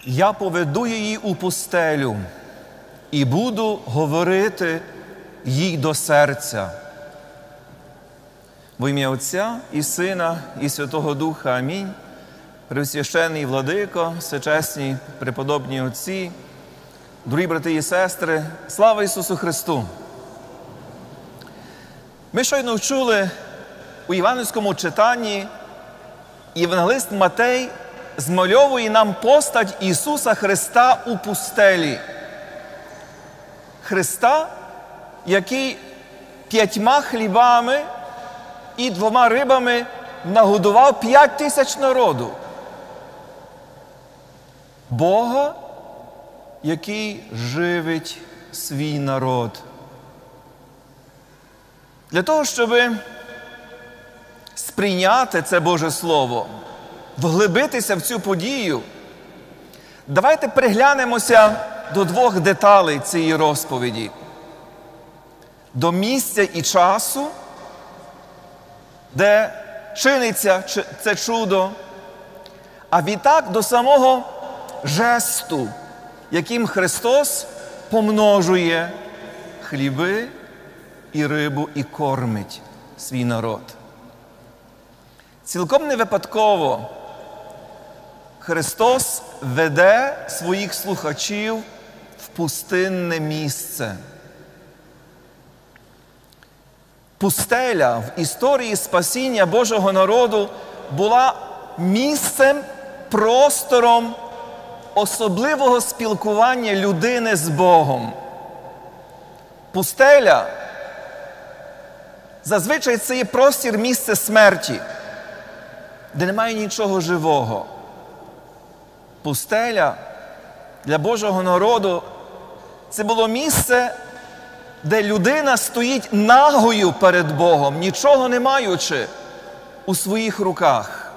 Я поведу її у пустелю і буду говорити їй до серця. Во ім'я Отця і Сина, і Святого Духа. Амінь. Пресвященний Владико, всечесні преподобні отці, дорогі брати і сестри, слава Ісусу Христу! Ми щойно чули у євангельському читанні, євангелист Матей змальовує нам постать Ісуса Христа у пустелі. Христа, який 5 хлібами і 2 рибами нагодував 5000 народу. Бога, який живить свій народ. Для того, щоб сприйняти це Боже Слово, вглибитися в цю подію, давайте приглянемося до 2 деталей цієї розповіді. До місця і часу, де чиниться це чудо, а відтак до самого жесту, яким Христос помножує хліби і рибу і кормить свій народ. Цілком не випадково Христос веде своїх слухачів в пустинне місце. Пустеля в історії спасіння Божого народу була місцем, простором особливого спілкування людини з Богом. Пустеля зазвичай це є простір місце смерті, де немає нічого живого. Пустеля для Божого народу це було місце, де людина стоїть нагою перед Богом, нічого не маючи у своїх руках.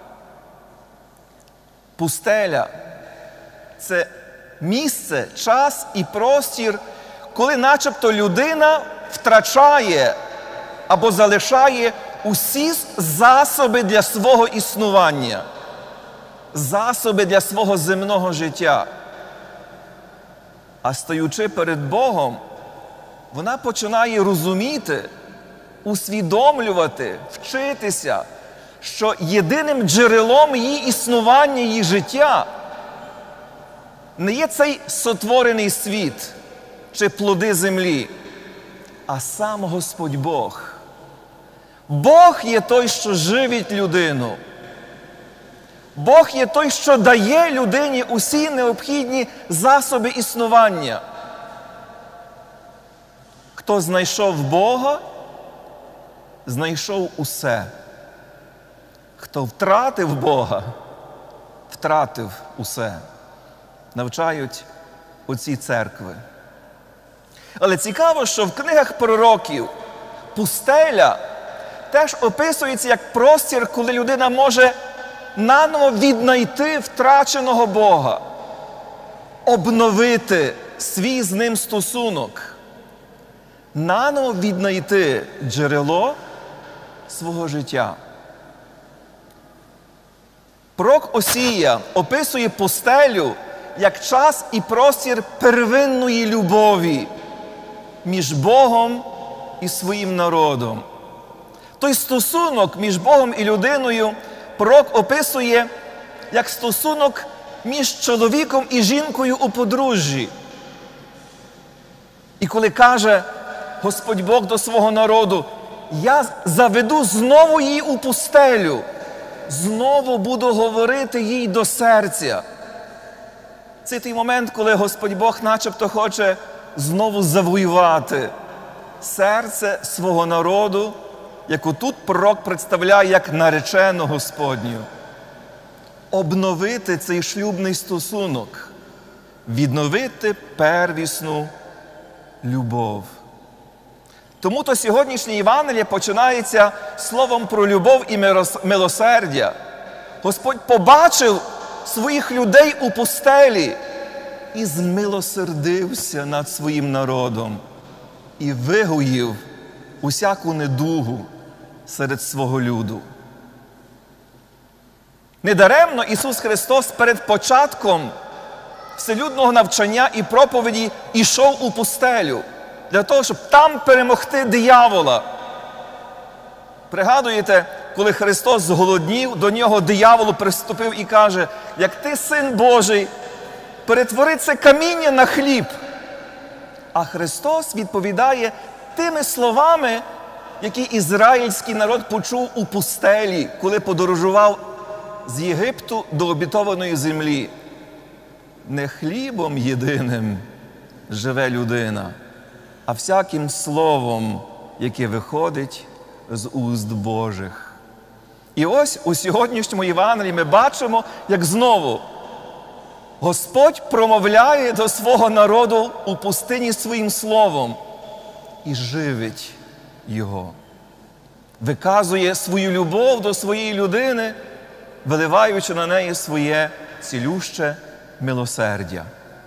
Пустеля – це місце, час і простір, коли начебто людина втрачає або залишає усі засоби для свого існування, засоби для свого земного життя. А стоючи перед Богом, вона починає розуміти, усвідомлювати, вчитися, що єдиним джерелом її існування, її життя не є цей сотворений світ чи плоди землі, а сам Господь Бог. Бог є той, що живить людину. Бог є той, що дає людині усі необхідні засоби існування. Хто знайшов Бога, знайшов усе. Хто втратив Бога, втратив усе. Навчають отці церкви. Але цікаво, що в книгах пророків пустеля теж описується як простір, коли людина може наново віднайти втраченого Бога, обновити свій з ним стосунок, наново віднайти джерело свого життя. Пророк Осія описує пустелю як час і простір первинної любові між Богом і своїм народом. Той стосунок між Богом і людиною пророк описує як стосунок між чоловіком і жінкою у подружжі. І коли каже Господь Бог до свого народу: «Я заведу знову її у пустелю, знову буду говорити їй до серця». Це той момент, коли Господь Бог начебто хоче знову завоювати серце свого народу, яку тут пророк представляє як наречену Господню. Обновити цей шлюбний стосунок, відновити первісну любов. Тому-то сьогоднішнє Євангеліє починається словом про любов і милосердя. Господь побачив своїх людей у пустелі і змилосердився над своїм народом і вигоїв усяку недугу серед свого люду. Недаремно Ісус Христос перед початком вселюдного навчання і проповіді ішов у пустелю, для того, щоб там перемогти диявола. Пригадуєте, коли Христос зголоднів, до нього диявол приступив і каже: як ти син Божий, перетвори це каміння на хліб. А Христос відповідає тими словами, які ізраїльський народ почув у пустелі, коли подорожував з Єгипту до обітованої землі. Не хлібом єдиним живе людина, а всяким словом, яке виходить з уст Божих. І ось у сьогоднішньому Євангелії ми бачимо, як знову Господь промовляє до свого народу у пустині своїм словом і живить його. Виказує свою любов до своєї людини, виливаючи на неї своє цілюще милосердя.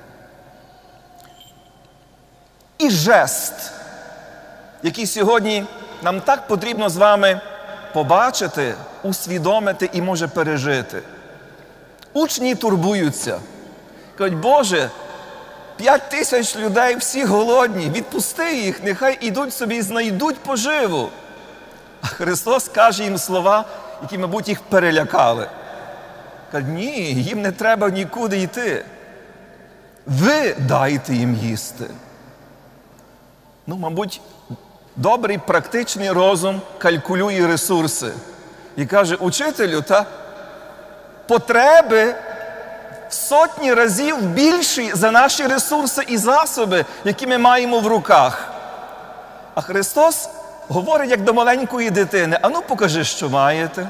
І жест, який сьогодні нам так потрібно з вами побачити, усвідомити і, може, пережити. Учні турбуються. Кажуть: Боже, 5000 людей, всі голодні, відпусти їх, нехай ідуть собі і знайдуть поживу. А Христос каже їм слова, які, мабуть, їх перелякали. Каже: ні, їм не треба нікуди йти. Ви дайте їм їсти. Мабуть, добрий практичний розум калькулює ресурси. І каже: учителю, потреби в сотні разів більші за наші ресурси і засоби, які ми маємо в руках. А Христос говорить, як до маленької дитини: ану, покажи, що маєте.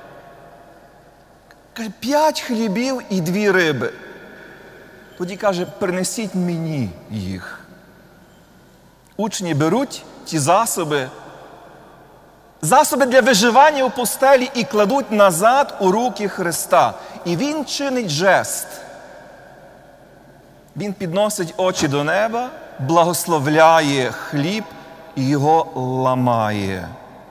Каже: 5 хлібів і 2 риби. Тоді каже: принесіть мені їх. Учні беруть ті засоби для виживання у пустелі і кладуть назад у руки Христа. І Він чинить жест. Він підносить очі до неба, благословляє хліб і його ламає.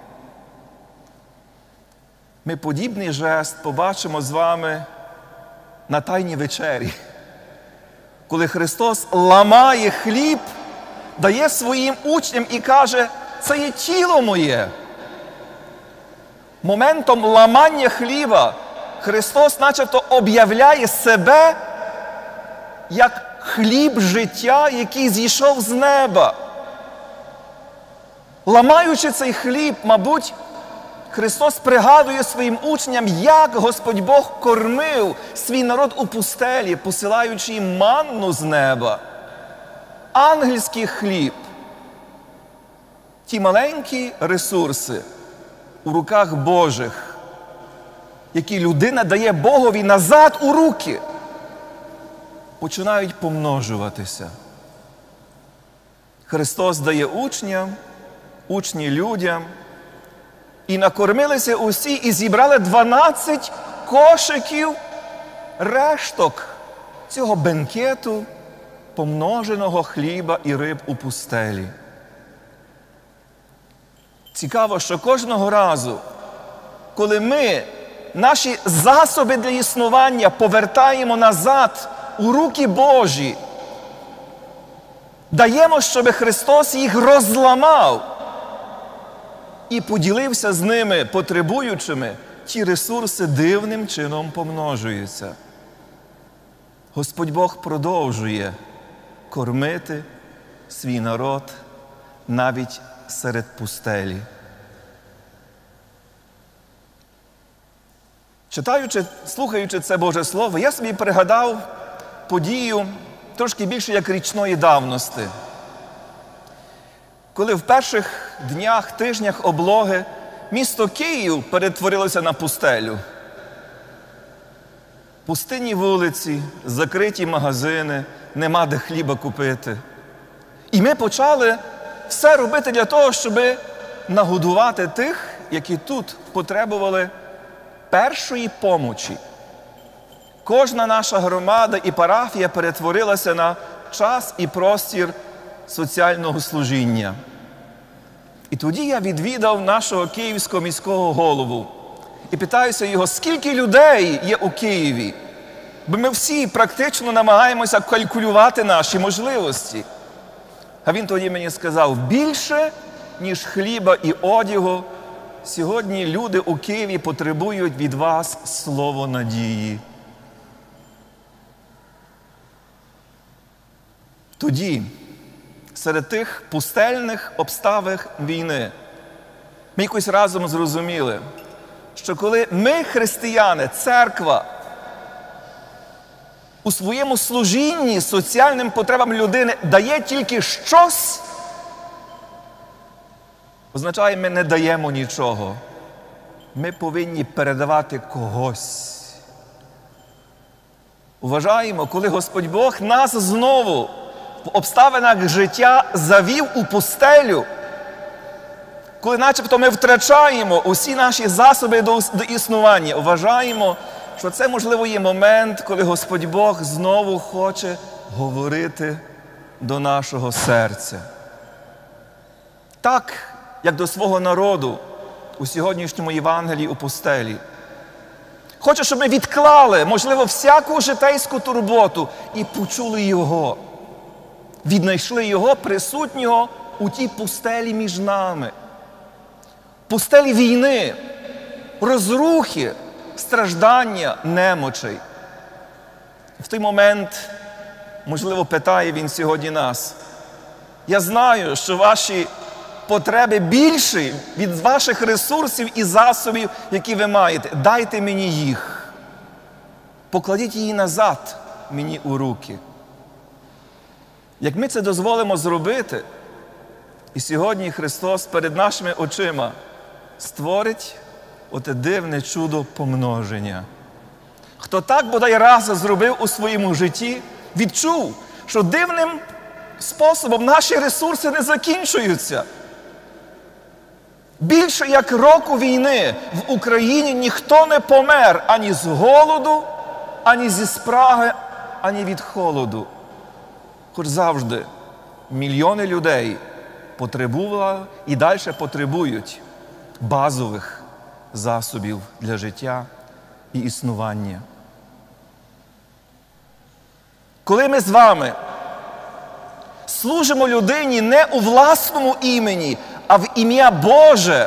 Ми подібний жест побачимо з вами на Тайній вечері, коли Христос ламає хліб, дає своїм учням і каже: це є тіло моє. Моментом ламання хліба Христос начебто об'являє себе як хліб життя, який зійшов з неба. Ламаючи цей хліб, мабуть, Христос пригадує своїм учням, як Господь Бог кормив свій народ у пустелі, посилаючи їм манну з неба. Ангельський хліб. Ті маленькі ресурси у руках Божих, які людина дає Богові назад у руки, починають помножуватися. Христос дає учням, учні людям, і накормилися усі, і зібрали 12 кошиків решток цього бенкету помноженого хліба і риб у пустелі. Цікаво, що кожного разу, коли ми наші засоби для існування повертаємо назад у руки Божі, даємо, щоб Христос їх розламав і поділився з ними, потребуючими, ті ресурси дивним чином помножуються. Господь Бог продовжує кормити свій народ навіть серед пустелі. Читаючи, слухаючи це Боже Слово, я собі пригадав подію трошки більше як річної давності. Коли в перших днях, тижнях облоги місто Київ перетворилося на пустелю. Пустинні вулиці, закриті магазини, нема де хліба купити. І ми почали все робити для того, щоб нагодувати тих, які тут потребували першої помочі. Кожна наша громада і парафія перетворилася на час і простір соціального служіння. І тоді я відвідав нашого київського міського голову і питаюся його, скільки людей є у Києві? Бо ми всі практично намагаємося калькулювати наші можливості. А він тоді мені сказав, більше, ніж хліба і одягу, сьогодні люди у Києві потребують від вас слово надії. Тоді, серед тих пустельних обставин війни, ми якось разом зрозуміли, що коли ми, християни, церква, у своєму служінні соціальним потребам людини дає тільки щось, означає, ми не даємо нічого. Ми повинні передавати когось. Вважаємо, коли Господь Бог нас знову в обставинах життя завів у пустелю, коли начебто ми втрачаємо усі наші засоби до існування, вважаємо, що це, можливо, є момент, коли Господь Бог знову хоче говорити до нашого серця. Так, як до свого народу у сьогоднішньому Євангелії у пустелі. Хоче, щоб ми відклали, можливо, всяку житейську турботу і почули Його. Віднайшли Його присутнього у тій пустелі між нами. Пустелі війни, розрухи, страждання, немочей. В той момент, можливо, питає Він сьогодні нас. Я знаю, що ваші потреби більші від ваших ресурсів і засобів, які ви маєте. Дайте мені їх. Покладіть її назад мені у руки. Як ми це дозволимо зробити, і сьогодні Христос перед нашими очима створить оте дивне чудо помноження. Хто так бодай раз зробив у своєму житті, відчув, що дивним способом наші ресурси не закінчуються. Більше як року війни в Україні ніхто не помер ані з голоду, ані зі спраги, ані від холоду. Хоч завжди мільйони людей потребували і далі потребують базових засобів для життя і існування. Коли ми з вами служимо людині не у власному імені, а в ім'я Боже,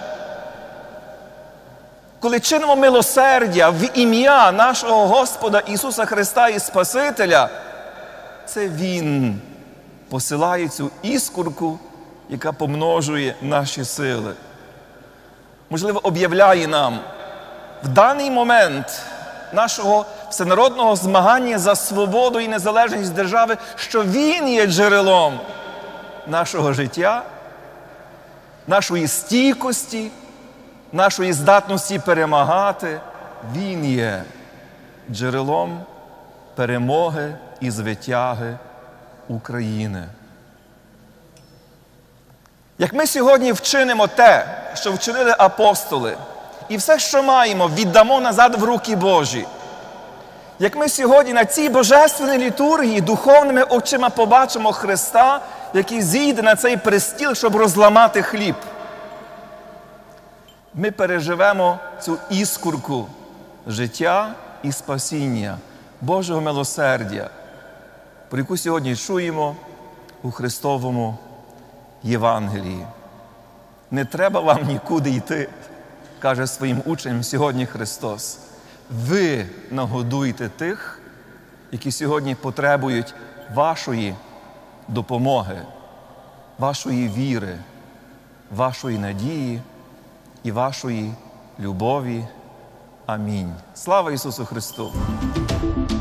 коли чинимо милосердя в ім'я нашого Господа Ісуса Христа і Спасителя, це Він посилає цю іскорку, яка помножує наші сили. Можливо, об'являє нам в даний момент нашого всенародного змагання за свободу і незалежність держави, що Він є джерелом нашого життя, нашої стійкості, нашої здатності перемагати. Він є джерелом перемоги і звитяги України. Як ми сьогодні вчинимо те, що вчинили апостоли, і все, що маємо, віддамо назад в руки Божі. Як ми сьогодні на цій божественній літургії духовними очима побачимо Христа, який зійде на цей престіл, щоб розламати хліб, ми переживемо цю іскорку життя і спасіння, Божого милосердя, про яку сьогодні чуємо у Христовому Євангелії. Не треба вам нікуди йти, каже своїм учням сьогодні Христос. Ви нагодуйте тих, які сьогодні потребують вашої допомоги, вашої віри, вашої надії і вашої любові. Амінь. Слава Ісусу Христу!